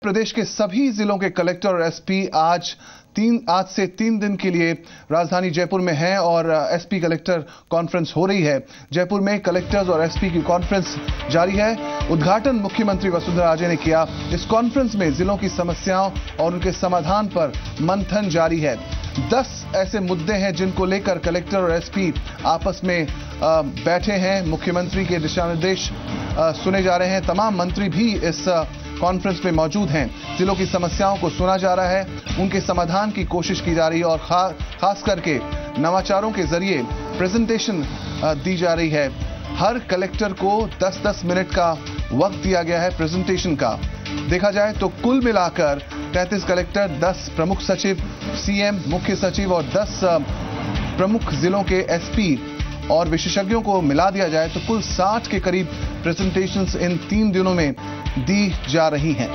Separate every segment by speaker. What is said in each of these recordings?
Speaker 1: प्रदेश के सभी जिलों के कलेक्टर और एसपी आज से 3 दिन के लिए राजधानी जयपुर में हैं और एसपी कलेक्टर कॉन्फ्रेंस हो रही है। जयपुर में कलेक्टर्स और एसपी की कॉन्फ्रेंस जारी है। उद्घाटन मुख्यमंत्री वसुंधरा राजे ने किया। इस कॉन्फ्रेंस में जिलों की समस्याओं और उनके समाधान पर मंथन जारी है। 10 ऐसे मुद्दे हैं जिनको लेकर कलेक्टर और एसपी आपस में बैठे हैं। मुख्यमंत्री के दिशा निर्देश सुने जा रहे हैं। तमाम मंत्री भी इस कॉन्फ्रेंस में मौजूद हैं। जिलों की समस्याओं को सुना जा रहा है, उनके समाधान की कोशिश की जा रही है और खास करके नवाचारों के जरिए प्रेजेंटेशन दी जा रही है। हर कलेक्टर को 10-10 मिनट का वक्त दिया गया है प्रेजेंटेशन का। देखा जाए तो कुल मिलाकर 33 कलेक्टर, 10 प्रमुख सचिव, सीएम, मुख्य सचिव और 10 प्रमुख जिलों के एसपी और विशेषज्ञों को मिला दिया जाए तो कुल 60 के करीब प्रेजेंटेशंस इन 3 दिनों में दी जा रही हैं।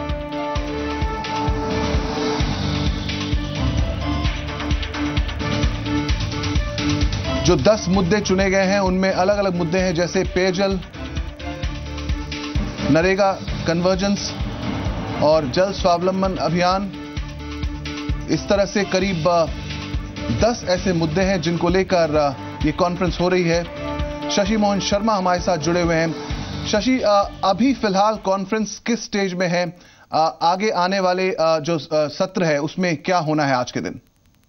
Speaker 1: जो 10 मुद्दे चुने गए हैं उनमें अलग अलग मुद्दे हैं, जैसे पेयजल, नरेगा कन्वर्जेंस और जल स्वावलंबन अभियान। इस तरह से करीब 10 ऐसे मुद्दे हैं जिनको लेकर ये कॉन्फ्रेंस हो रही है। शशि मोहन शर्मा हमारे साथ जुड़े हुए हैं। शशि, अभी फिलहाल कॉन्फ्रेंस किस स्टेज में है? आगे आने वाले जो सत्र है उसमें क्या होना है आज के दिन?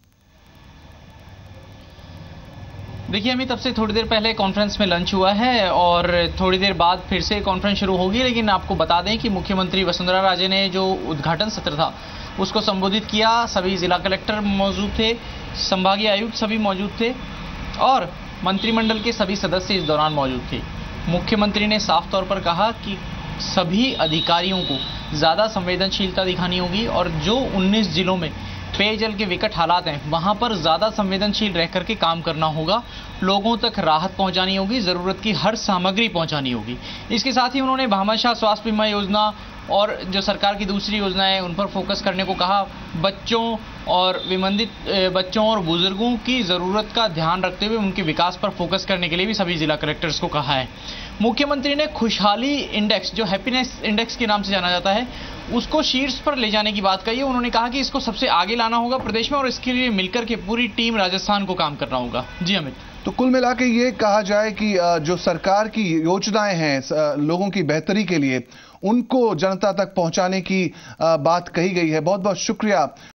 Speaker 2: देखिए अमित, तब से थोड़ी देर पहले कॉन्फ्रेंस में लंच हुआ है और थोड़ी देर बाद फिर से कॉन्फ्रेंस शुरू होगी। लेकिन आपको बता दें कि मुख्यमंत्री वसुंधरा राजे ने जो उद्घाटन सत्र था उसको संबोधित किया। सभी जिला कलेक्टर मौजूद थे, संभागीय आयुक्त सभी मौजूद थे और मंत्रिमंडल के सभी सदस्य इस दौरान मौजूद थे। मुख्यमंत्री ने साफ तौर पर कहा कि सभी अधिकारियों को ज़्यादा संवेदनशीलता दिखानी होगी और जो 19 जिलों में पेयजल के विकट हालात हैं वहां पर ज़्यादा संवेदनशील रह करके काम करना होगा। लोगों तक राहत पहुंचानी होगी, ज़रूरत की हर सामग्री पहुंचानी होगी। इसके साथ ही उन्होंने भामाशाह स्वास्थ्य बीमा योजना और जो सरकार की दूसरी योजना है उन पर फोकस करने को कहा। बच्चों और विमंदित बच्चों और बुजुर्गों की ज़रूरत का ध्यान रखते हुए उनके विकास पर फोकस करने के लिए भी सभी जिला कलेक्टर्स को कहा है। मुख्यमंत्री ने खुशहाली इंडेक्स, जो हैप्पीनेस इंडेक्स के नाम से जाना जाता है, उसको शीर्ष पर ले जाने की बात कही है। उन्होंने कहा कि इसको सबसे आगे लाना होगा प्रदेश में और इसके लिए मिलकर के पूरी टीम राजस्थान को काम करना होगा। जी अमित।
Speaker 1: तो कुल मिला के ये कहा जाए कि जो सरकार की योजनाएं हैं लोगों की बेहतरी के लिए, उनको जनता तक पहुंचाने की बात कही गई है। बहुत बहुत शुक्रिया